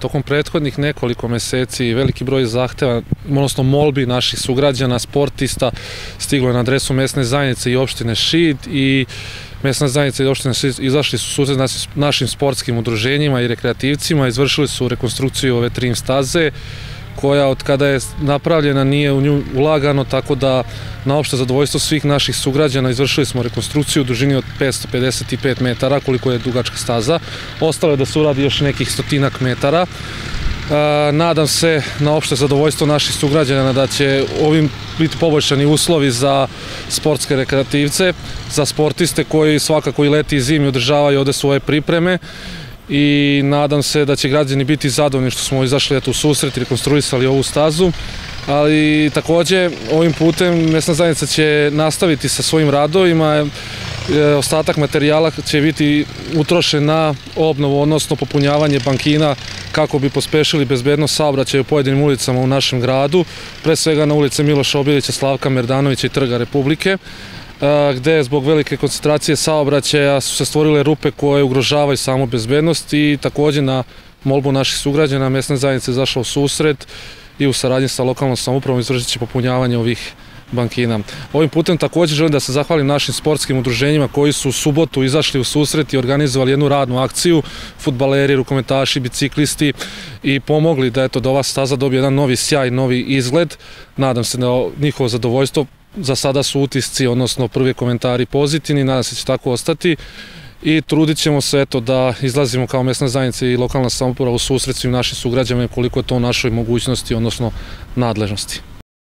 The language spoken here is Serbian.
tokom prethodnih nekoliko meseci veliki broj zahteva, odnosno molbi naših sugrađana, sportista, stiglo je na adresu mesne zajednice i opštine Šid i mesna zajednica i opština Šid izašli su susret našim sportskim udruženjima i rekreativcima, izvršili su rekonstrukciju ove trim staze, koja od kada je napravljena nije u nju ulagano, tako da na opšte zadovoljstvo svih naših sugrađana izvršili smo rekonstrukciju u dužini od 555 metara, koliko je dugačka staza. Ostalo je da se uradi još nekih 100 metara. Nadam se na opšte zadovoljstvo naših sugrađana da će ovim biti poboljšani uslovi za sportske rekreativce, za sportiste koji svakako i leti i zimi održavaju ovde svoje pripreme. I nadam se da će građani biti zadovoljni što smo izašli u susret i rekonstruisali ovu stazu, ali takođe ovim putem mesna zajednica će nastaviti sa svojim radovima. Ostatak materijala će biti utrošen na obnovu, odnosno popunjavanje bankina kako bi pospešili bezbednost saobraćaja u pojedinim ulicama u našem gradu, pre svega na ulice Miloša Obilića, Slavka Merdanovića i Trga Republike, gde zbog velike koncentracije saobraćaja su se stvorile rupe koje ugrožavaju samu bezbednost i takođe na molbu naših sugrađana mesna zajednica je izašla u susret i u saradnji sa lokalnom samoupravom izvršit će popunjavanje ovih bankina. Ovim putem takođe želim da se zahvalim našim sportskim udruženjima koji su u subotu izašli u susret i organizovali jednu radnu akciju, fudbaleri, rukometaši, biciklisti i pomogli da ova staza dobije jedan novi sjaj, novi izgled. Nadam se na njihovo zadovoljstvo. Za sada su utisci, odnosno prvi komentari pozitivni, nadam se će tako ostati i trudit ćemo se da izlazimo kao mesna zajednica i lokalna samouprava u susret svim našim sugrađanima koliko je to u našoj mogućnosti, odnosno nadležnosti.